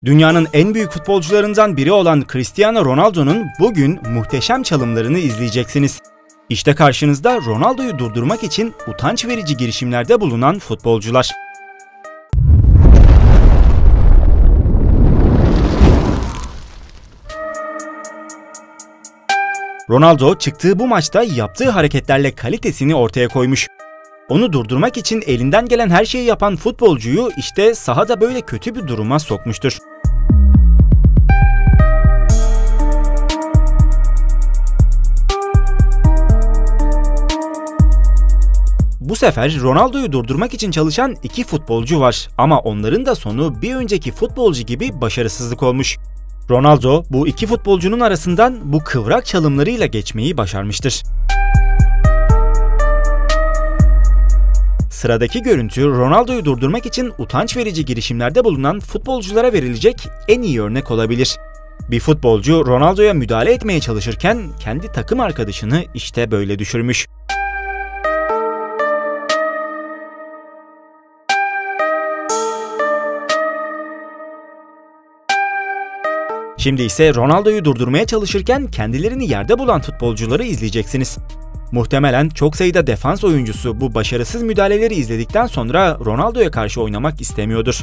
Dünyanın en büyük futbolcularından biri olan Cristiano Ronaldo'nun bugün muhteşem çalımlarını izleyeceksiniz. İşte karşınızda Ronaldo'yu durdurmak için utanç verici girişimlerde bulunan futbolcular. Ronaldo çıktığı bu maçta yaptığı hareketlerle kalitesini ortaya koymuş. Onu durdurmak için elinden gelen her şeyi yapan futbolcuyu işte sahada böyle kötü bir duruma sokmuştur. Bu sefer Ronaldo'yu durdurmak için çalışan iki futbolcu var ama onların da sonu bir önceki futbolcu gibi başarısızlık olmuş. Ronaldo bu iki futbolcunun arasından bu kıvrak çalımlarıyla geçmeyi başarmıştır. Sıradaki görüntü Ronaldo'yu durdurmak için utanç verici girişimlerde bulunan futbolculara verilecek en iyi örnek olabilir. Bir futbolcu Ronaldo'ya müdahale etmeye çalışırken kendi takım arkadaşını işte böyle düşürmüş. Şimdi ise Ronaldo'yu durdurmaya çalışırken kendilerini yerde bulan futbolcuları izleyeceksiniz. Muhtemelen çok sayıda defans oyuncusu bu başarısız müdahaleleri izledikten sonra Ronaldo'ya karşı oynamak istemiyordur.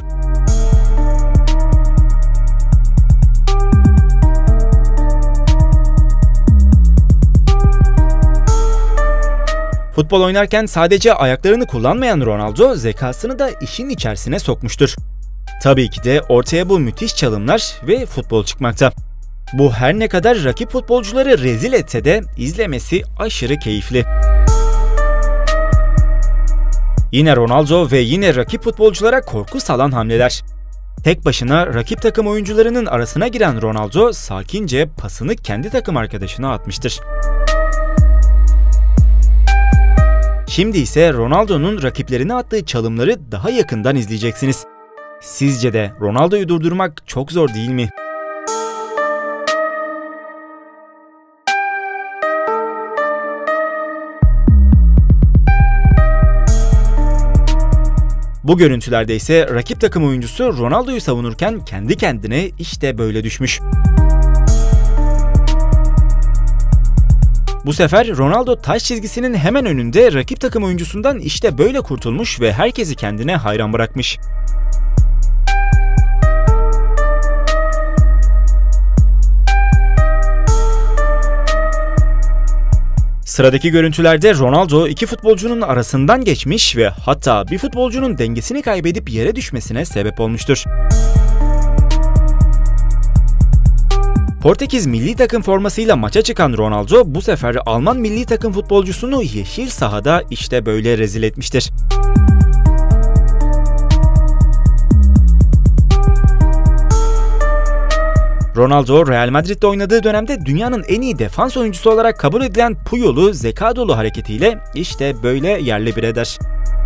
Futbol oynarken sadece ayaklarını kullanmayan Ronaldo zekasını da işin içerisine sokmuştur. Tabii ki de ortaya bu müthiş çalımlar ve futbol çıkmakta. Bu her ne kadar rakip futbolcuları rezil etse de izlemesi aşırı keyifli. Yine Ronaldo ve yine rakip futbolculara korku salan hamleler. Tek başına rakip takım oyuncularının arasına giren Ronaldo sakince pasını kendi takım arkadaşına atmıştır. Şimdi ise Ronaldo'nun rakiplerine attığı çalımları daha yakından izleyeceksiniz. Sizce de Ronaldo'yu durdurmak çok zor değil mi? Bu görüntülerde ise rakip takım oyuncusu Ronaldo'yu savunurken kendi kendine işte böyle düşmüş. Bu sefer Ronaldo taş çizgisinin hemen önünde rakip takım oyuncusundan işte böyle kurtulmuş ve herkesi kendine hayran bırakmış. Sıradaki görüntülerde Ronaldo iki futbolcunun arasından geçmiş ve hatta bir futbolcunun dengesini kaybedip yere düşmesine sebep olmuştur. Portekiz milli takım formasıyla maça çıkan Ronaldo bu sefer Alman milli takım futbolcusunu yeşil sahada işte böyle rezil etmiştir. Ronaldo, Real Madrid'de oynadığı dönemde dünyanın en iyi defans oyuncusu olarak kabul edilen Puyol'u zeka dolu hareketiyle işte böyle yerle bir eder.